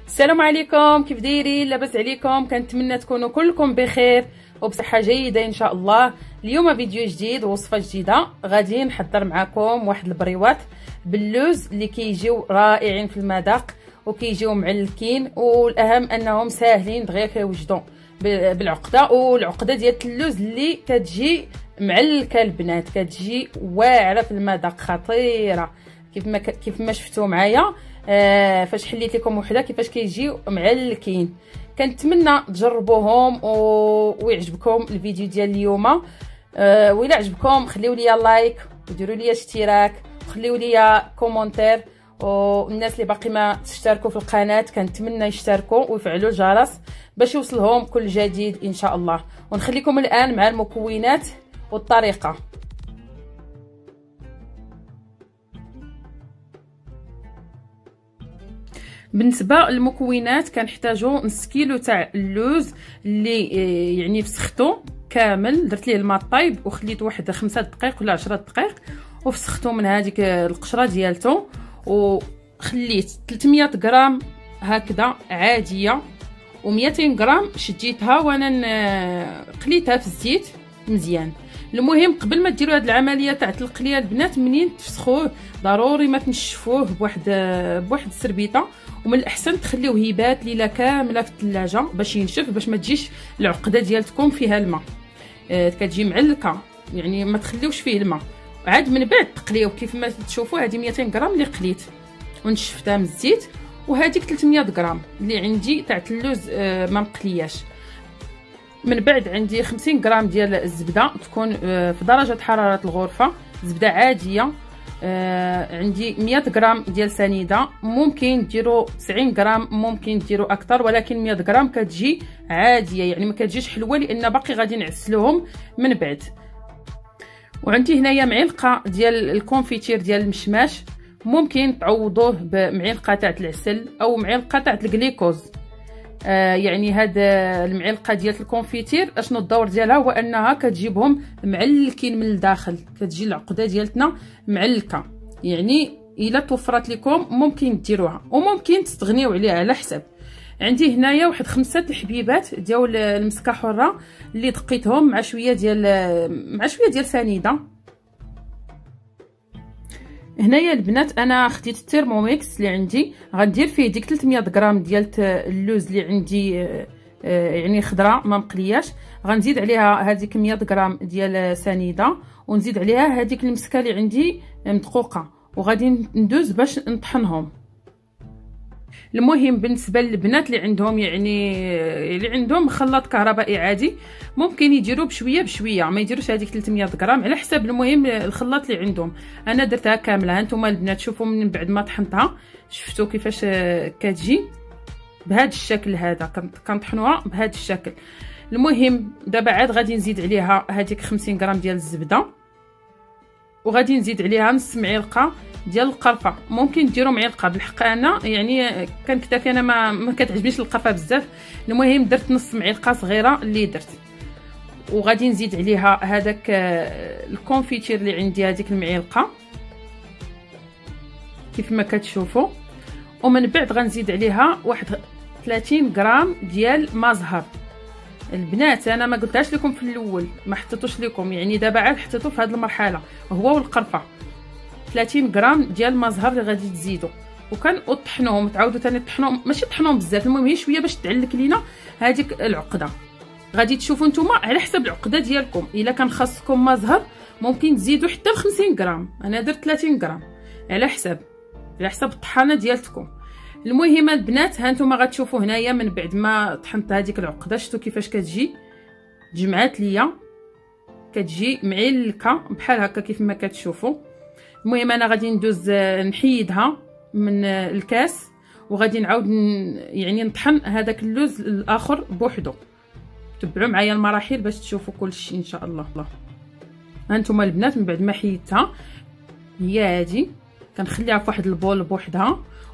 السلام عليكم، كيف دايرين؟ لاباس عليكم؟ كنتمنى تكونوا كلكم بخير وبصحه جيده ان شاء الله. اليوم فيديو جديد ووصفه جديده. غادي نحضر معكم واحد البريوات باللوز اللي كيجيو رائعين في المذاق وكيجيو معلكين، والاهم انهم ساهلين دغيا كيوجدوا بالعقده. والعقده ديال اللوز اللي كتجي معلكه البنات، كتجي واعره في المذاق، خطيره كيف ما شفتوا معايا. فاش حليت لكم وحده كيفاش كيجيو معلكين. كنتمنى تجربوهم ويعجبكم الفيديو ديال اليوم. وإلا عجبكم خليو لي لايك وديروا لي اشتراك وخليو لي كومونتير، والناس اللي باقي ما تشتركوا في القناه كنتمنى يشتركوا ويفعلوا الجرس باش يوصلهم كل جديد ان شاء الله. ونخليكم الان مع المكونات والطريقه. بالنسبه للمكونات كنحتاجوا نص كيلو تاع اللوز اللي يعني فسختو كامل، درت ليه الماء طايب وخليته واحد 5 دقائق ولا 10 دقائق وفسختو من هذيك القشره ديالته، وخليت 300 غرام هكذا عاديه و200 غرام شديتها وانا قليتها في الزيت مزيان. المهم قبل ما ديروا هذه العمليه تاع القليه البنات، منين تفسخوه ضروري ما تنشفوه بواحد السربيطه، ومن الاحسن تخليوه يبات ليله كامله في الثلاجه باش ينشف، باش ما تجيش العقده ديالتكم فيها الماء. كتجي معلكه يعني ما تخليوش فيه الماء. عاد من بعد تقليوه كيف ما تشوفوا. هذه 200 غرام اللي قليت ونشفتها من الزيت، وهذيك 300 غرام اللي عندي تاع اللوز ما مقلياش. من بعد عندي 50 غرام ديال الزبده تكون في درجه حراره الغرفه، زبده عاديه. عندي 100 غرام ديال سنيده، ممكن ديروا 90 غرام، ممكن ديروا اكثر، ولكن 100 غرام كتجي عاديه يعني ما كتجيش حلوه لان باقي غادي نعسلوهم من بعد. وعندي هنايا معلقه ديال الكونفيتير ديال المشماش، ممكن تعوضوه بمعلقه تاع العسل او معلقه تاع الجليكوز. يعني هاد المعلقه ديال الكونفيتير اشنو الدور ديالها؟ هو انها كتجيبهم معلكين من الداخل، كتجي العقده ديالتنا معلكه. يعني الا توفرت لكم ممكن ديروها وممكن تستغنيو عليها على حسب. عندي هنايا واحد 5 الحبيبات ديال المسكه حره اللي دقيتهم مع شويه ديال سنيده. هنايا البنات انا خديت الترموميكس اللي عندي، غندير فيه ديك 300 غرام ديال اللوز اللي عندي يعني خضراء ما مقلياش، غنزيد عليها هذيك 100 غرام ديال سنيده، ونزيد عليها هذيك المسكه اللي عندي مدقوقه، وغادي ندوز باش نطحنهم. المهم بالنسبه للبنات اللي عندهم اللي عندهم خلاط كهربائي عادي، ممكن يديروا بشويه ما يديروش هذيك 300 غرام على حسب. المهم الخلاط اللي عندهم. انا درتها كامله. هانتوما البنات شوفوا من بعد ما طحنتها شفتوا كيفاش كتجي بهذا الشكل هذا، كنطحنوها بهذا الشكل. المهم دابا عاد غادي نزيد عليها هذيك 50 غرام ديال الزبده، وغادي نزيد عليها نص معلقه ديال القرفه. ممكن ديروا معلقه، بالحق انا يعني كنكتفي، انا ما كتعجبنيش القرفه بزاف. المهم درت نص معلقه صغيره اللي درت، وغادي نزيد عليها هذاك الكونفيتير اللي عندي هذيك المعلقه كيف ما كتشوفوا. ومن بعد غنزيد عليها واحد 30 غرام ديال ما زهر. البنات انا ما قلتهاش لكم في الاول، ما حطيتوش لكم، يعني دابا عاد حطيتو في هذه المرحله، هو والقرفه. 30 غرام ديال ما زهر اللي غادي تزيدوا، وطحنوهم، تعاودوا ثاني طحنوهم، ماشي طحنوهم بزاف، المهم هي شويه باش تعلك لينا هذيك العقده. غادي تشوفوا نتوما على حسب العقده ديالكم. الا كان خاصكم ما زهر ممكن تزيدوا حتى ل 50 غرام، انا درت 30 غرام على حسب الطحانه ديالتكم. المهم البنات هانتوما غتشوفوا هنايا من بعد ما طحنت هذيك العقده، شفتوا كيفاش كتجي تجمعات ليا، كتجي معلكه بحال هكا كيف ما كتشوفوا. المهم انا غادي ندوز نحيدها من الكاس، وغادي نعاود يعني نطحن هذاك اللوز الاخر بوحدو. تبعوا معايا المراحل باش تشوفوا كلشي ان شاء الله. هانتوما البنات من بعد ما حيدتها هي هذه، كنخليها في واحد البول بوحدها،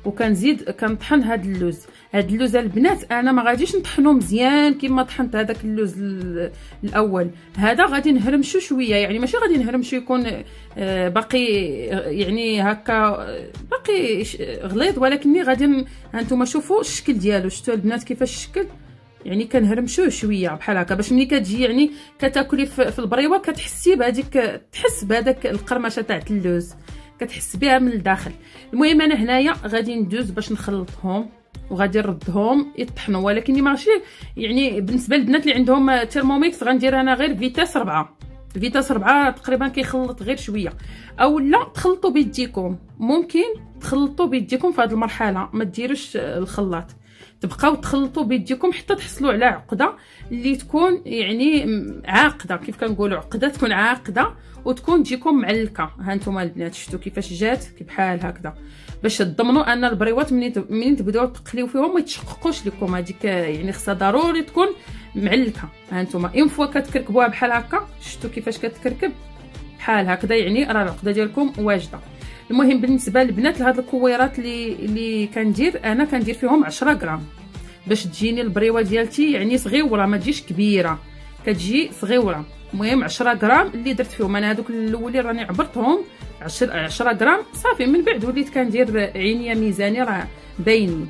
وكنزيد كنطحن هاد اللوز. هاد اللوز البنات انا ما غاديش نطحنو مزيان كما طحنت هذاك اللوز الاول، هذا غادي نهرمشو شويه، يعني ماشي غادي نهرمشو يكون باقي يعني هكا باقي غليظ، ولكني غادي هانتوما شوفوا الشكل ديالو، شفتوا البنات كيفاش الشكل، يعني كنهرمشوه شويه بحال هكا باش ملي كتجي يعني كتاكلي في البريوه كتحسي بهذيك، تحس بهذاك القرمشه تاع اللوز كتحس بها من الداخل. المهم انا هنايا غادي ندوز باش نخلطهم وغادي نردهم يطحنوا، ولكن ماشي يعني بالنسبه للبنات اللي عندهم ترموميكس غندير انا غير فيتاس 4. فيتاس 4 تقريبا كيخلط غير شويه، اولا تخلطوا بيديكم، ممكن تخلطوا بيديكم في هذه المرحله ما ديروش الخلاط، تبقاو تخلطوا بيديكم حتى تحصلوا على عقده اللي تكون يعني عاقده، كيف كنقولوا عقده تكون عاقده وتكون تجيكم معلكه. ها نتوما البنات شفتوا كيفاش جات بحال هكذا، باش تضمنوا ان البريوات منين تبداو تقليو فيهم ما يتشققوش لكم، هذيك يعني خصها ضروري تكون معلكه. ها نتوما اون فوا كتكركبوها بحال هكا، شفتوا كيفاش كتكركب بحال هكذا، يعني راه العقده ديالكم واجده. المهم بالنسبه للبنات لهاد الكويرات اللي كندير انا كندير فيهم 10 غرام باش تجيني البريوه ديالتي يعني صغيوره ما تجيش كبيره، كتجي صغيوره. المهم 10 غرام اللي درت فيهم انا، هذوك الاولين راني عبرتهم 10 غرام صافي، من بعد وليت كندير عينيه ميزاني راه باينين.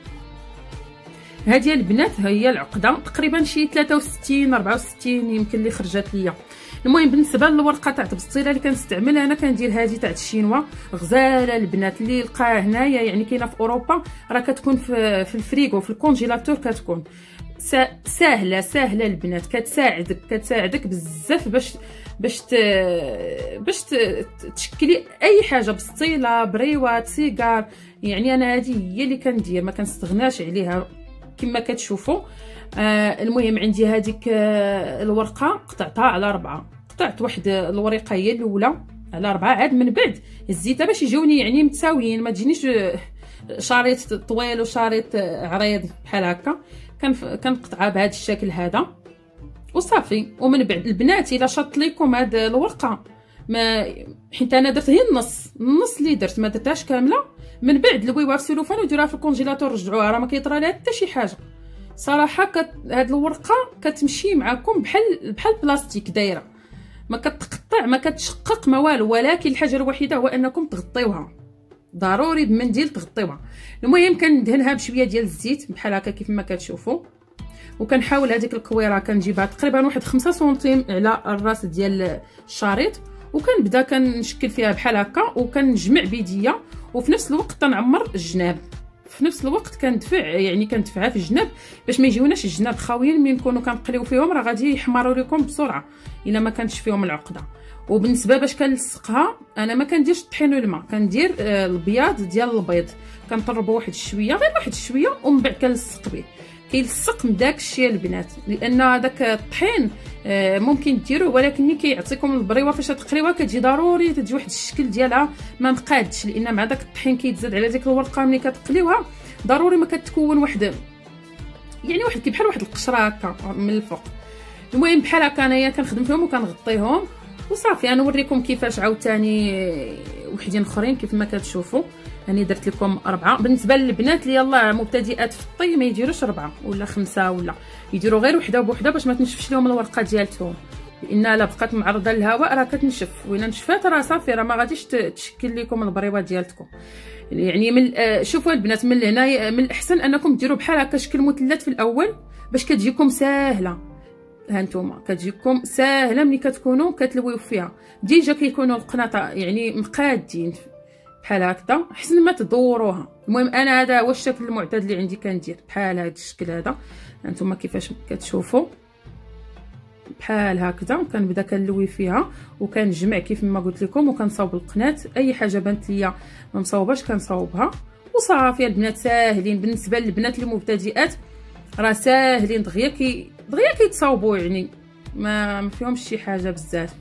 هذه البنات هي العقده تقريبا شي 63 64 يمكن اللي خرجت ليا. المهم بالنسبه للورقه تاع البسطيله اللي كنستعمل انا كندير هذه تاع الشينوا، غزاله البنات اللي لقاها هنايا يعني كاينه في اوروبا، راه كتكون في الفريغو في الكونجيلاتور، كتكون ساهله البنات، كتساعدك بزاف باش تشكلي اي حاجه، بسطيله بريوات سيجار، يعني انا هذه هي اللي كندير ما كنستغناش عليها كما كتشوفوا. المهم عندي هذيك الورقه قطعتها على 4، قطعت واحد الورقه هي الاولى على 4، عاد من بعد الزيته باش يجوني يعني متساويين، ما تجينيش شريط طويل وشريط عريض بحال هكا، كنقطعها بهذا الشكل هذا وصافي. ومن بعد البنات الا شط لكم هاد الورقه ما حيت انا درت هي النص اللي درت ما درتهاش كامله، من بعد لويوها في السلوفان وديروها في الكونجيلاتور رجعوها، راه ما كيطرى لها حتى شي حاجه صراحه. هاد الورقه كتمشي معكم بحال البلاستيك دايره، ما كتقطع ما كتشقق ما والو، ولكن الحاجه الوحيده هو انكم تغطيوها، ضروري بمنديل تغطيوها. المهم كندهنها بشويه ديال الزيت بحال هكا كيف ما كتشوفوا، وكنحاول هذيك الكويره كنجيبها تقريبا واحد 5 سنتيم على الراس ديال الشريط، وكنبدا كنشكل فيها بحال هكا وكنجمع بيديا، وفي نفس الوقت تنعمر الجناب، في نفس الوقت كندفعها في الجناب باش ما يجيوناش الجناب خاويين ملي نكونوا كنقليو فيهم، راه غادي يحمروا لكم بسرعه الا ما كانتش فيهم العقده. وبالنسبه باش كنلصقها انا ما كنديرش الطحين والماء، كندير البياض ديال البيض، كنطربو واحد شويه غير واحد شويه ومن بعد كنلصق به، كيلصق من داك الشيء البنات، لان هذاك الطحين ممكن ديروه ولكن كيعطيكم البريوه فاش تقريوها كتجي ضروري تجي واحد الشكل ديالها ما مقادش، لان مع داك الطحين كيتزاد على ديك الورقه ملي كتقليوها ضروري ما كتكون واحد بحال واحد القشره هكا من الفوق. المهم بحال هكا انايا كنخدم فيهم وكنغطيهم وصافي. انا نوريكم كيفاش عاوتاني وحدين اخرين كيف ما كتشوفوا، راني درت لكم 4. بالنسبه للبنات اللي يلاه مبتدئات في الطي ما يديروش 4 ولا 5، ولا يديروا غير وحده بوحده باش ما تنشفش لهم الورقه ديالتهم، لان الا بقات معرضه للهواء راه كتنشف، وإلا نشفات راه صافي راه ما غاديش تشكل لكم البريوه ديالتكم. يعني من شوفوا البنات من هنا من الاحسن انكم ديروا بحال هكا شكل مثلث في الاول باش كتجيكم ساهله. ها نتوما كتجيكم ساهله ملي كتكونوا كتلويو فيها، ديجا كيكونوا القناطه يعني مقادين بحال هكذا احسن ما تدوروها. المهم انا هذا هو الشكل المعتاد اللي عندي، كندير بحال هذا الشكل هذا، هانتوما كيفاش كتشوفوا بحال هكذا، كنبدا كنلوي فيها وكنجمع كيف ما قلت لكم وكنصاوب القنات، اي حاجه بانت ليا ما مصاوباش كنصاوبها وصافي. البنات ساهلين، بالنسبه للبنات المبتدئات راه ساهلين دغيا كيتصاوبوا، يعني ما فيهمش شي حاجه بزاف.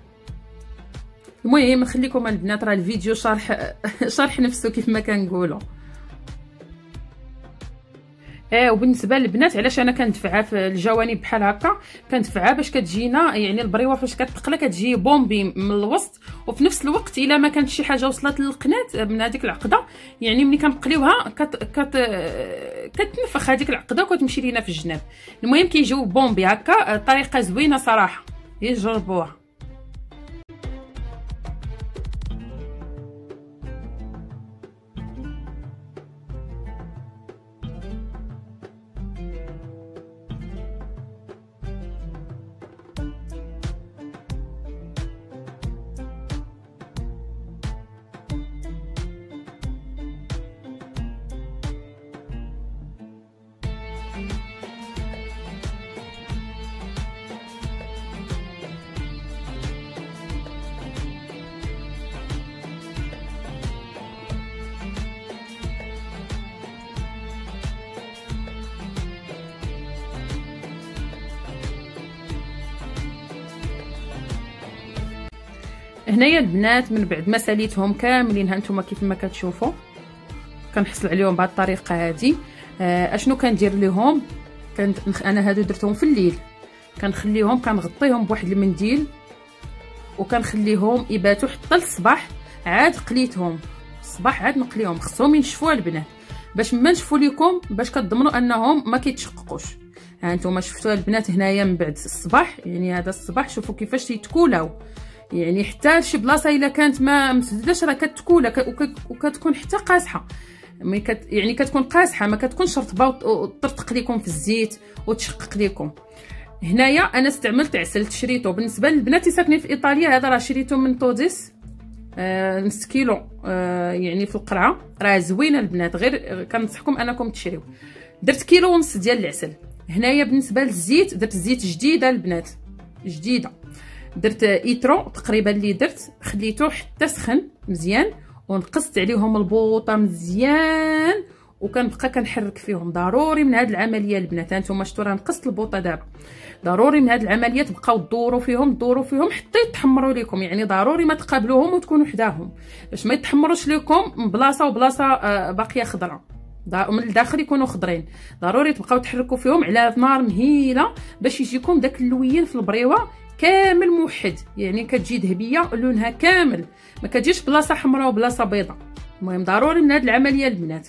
المهم نخليكم البنات راه الفيديو شرح نفسه كيف ما كنقولوا. وبالنسبه للبنات علاش انا كندفعها في الجوانب بحال هكا، كندفعها باش كتجينا يعني البريوه فاش كتقلى كتجي بومبي من الوسط، وفي نفس الوقت الا ما كانت شي حاجه وصلت للقنات من هذيك العقده، يعني ملي كنقليوها كتنفخ هذيك العقده وكتمشي لينا في الجناب. المهم كيجيو بومبي هكا، طريقه زوينه صراحه، جربوها. هنايا البنات من بعد ما ساليتهم كاملين، ها نتوما كيف ما كتشوفوا كنحصل عليهم بهذه الطريقه هذه. اشنو كندير لهم؟ انا هادو درتهم في الليل، كنخليهم كنغطيهم بواحد المنديل وكنخليهم يباتوا حتى الصباح. عاد قليتهم الصباح عاد نقليهم، خصهم ينشفوا البنات باش ما نشفوا لكم، باش كتضمنوا انهم ما كيتشققوش. ها نتوما شفتوا البنات هنايا من بعد الصباح، يعني هذا الصباح شوفوا كيفاش يتكولاو، يعني حتى شي بلاصه الا كانت ما مسدداش راه كتكولا وكتكون حتى قاصحه، يعني كتكون قاصحه ما كتكونش رطبه وترتق لكم في الزيت وتشقق لكم. هنايا انا استعملت عسل شريته بالنسبه للبنات اللي ساكنين في ايطاليا، هذا راه شريته من طوديس نص كيلو، يعني في القرعه راه زوينه البنات، غير كنصحكم انكم تشريو. درت كيلو ونص ديال العسل. هنايا بالنسبه للزيت درت زيت جديده البنات، جديده، درت ايترو تقريبا اللي درت، خليته حتى سخن مزيان ونقصت عليهم البوطه مزيان وكنبقى كنحرك فيهم. ضروري من هذه العمليه البنات، هانتوما شفتوا راه نقصت البوطه دابا، ضروري من هذه العمليه تبقاو تدوروا فيهم حتى يتحمروا لكم، يعني ضروري ما تقابلوهم وتكونوا حداهم باش ما يتحمروش لكم بلاصه وبلاصه باقيه خضراء، من الداخل يكونوا خضرين. ضروري تبقاو تحركوا فيهم على نار مهيله باش يجيكم داك اللوين في البريوه كامل موحد، يعني كتجي ذهبيه لونها كامل، ما كتجيش بلاصه حمراء وبلاصه بيضاء. المهم ضروري من هذه العمليه البنات،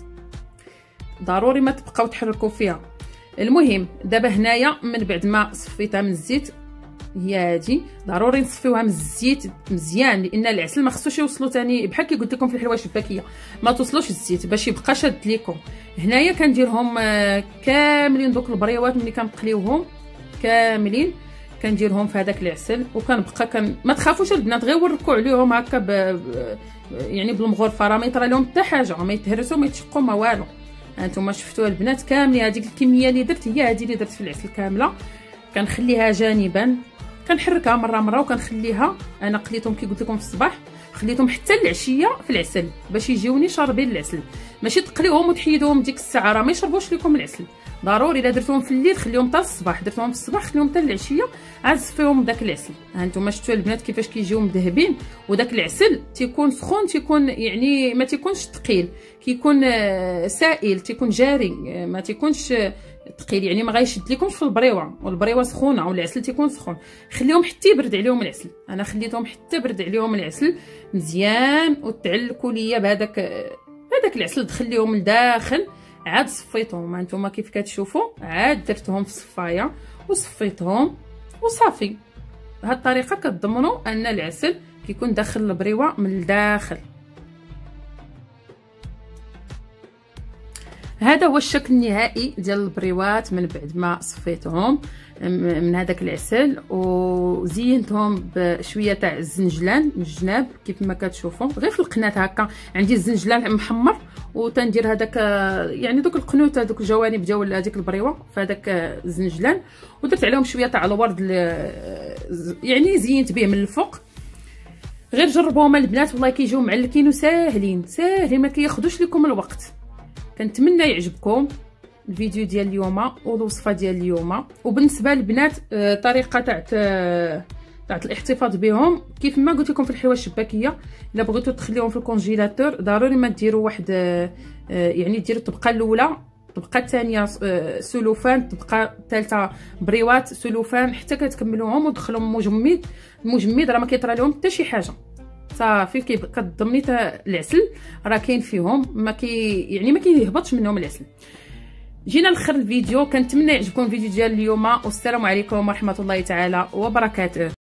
ضروري ما تبقاو تحركوا فيها. المهم دابا هنايا من بعد ما صفيتها من الزيت، هي هادي ضروري نصفيوها من الزيت مزيان، لان العسل ما خصوش يوصلوا ثاني بحال كي قلت لكم في الحلوى الشباكيه، ما توصلوش الزيت باش يبقى شاد لكم. هنايا كنديرهم كاملين دوك البريوات ملي كنقليوهم كاملين كنديرهم في هذاك العسل وكنبقى ما تخافوش البنات، غير وركوا عليهم هكا يعني بالمغرفه، راه ما يطرى لهم حتى حاجه، ما يتهرسوا ما يتشقوا ما والو. هانتوما شفتوا البنات كاملين، هذيك الكميه اللي درت هي هذه اللي درت في العسل كامله. كنخليها جانبا، كنحركها مره وكنخليها. انا قليتهم كي قلت لكم في الصباح، خليتهم حتى العشيه في العسل باش يجيوني شاربين العسل، ماشي تقليوهم وتحيدوهم ديك الساعه راه ما يشربوش لكم العسل. ضروري الا درتوهم في الليل خليهم حتى الصباح، درتوهم في الصباح خليهم حتى العشيه، عاد صفيهم بداك العسل. ها انتم شفتوا البنات كيفاش كيجيو مذهبين، وداك العسل تيكون سخون، تيكون يعني ما تيكونش ثقيل، كيكون سائل، تيكون جاري، ما تيكونش ثقيل، يعني ما غايشد لكمش في البريوه، والبريوه سخونه والعسل تيكون سخون. خليهم حتى يبرد عليهم العسل، انا خليتهم حتى برد عليهم العسل مزيان وتعلقوا ليا بهذاك العسل، دخل ليهم لداخل. عاد صفيتهم، هانتوما كيف كتشوفوا، عاد درتهم في الصفايه وصفيتهم وصافي. بهذه الطريقه كتضمنوا ان العسل كيكون داخل البريوه من الداخل. هذا هو الشكل النهائي ديال البريوات من بعد ما صفيتهم من هذاك العسل وزينتهم بشويه تاع الزنجلان من الجناب كيف ما كتشوفوا، غير في القنات هكا عندي الزنجلان محمر وتندير هذاك يعني دوك القنوت هذوك الجوانب ديال هذيك البريوه في هذاك الزنجلان، ودرت عليهم شويه تاع الورد يعني زينت به من الفوق. غير جربوهم البنات والله كيجيو معلكين وساهلين ما كياخذوش لكم الوقت. كنتمنى يعجبكم الفيديو ديال اليوم والوصفه ديال اليوم. وبالنسبه للبنات طريقه تاع الاحتفاظ بهم كيف ما قلت لكم في الحلوى الشباكيه، الا بغيتوا تخليوهم في الكونجيلاتور ضروري ما ديروا واحد يعني ديروا الطبقه الاولى تبقى الثانيه سلوفان، تبقى الثالثه بريوات سلوفان، حتى كتكملوهم ودخلهم مجمد. المجمد راه ما كيطرى لهم حتى شي حاجه، صافي كتضمني حتى العسل راه كاين فيهم، ما كيهبطش منهم العسل. جينا لاخر الفيديو، كنتمنى يعجبكم الفيديو ديال اليوم، والسلام عليكم ورحمه الله تعالى وبركاته.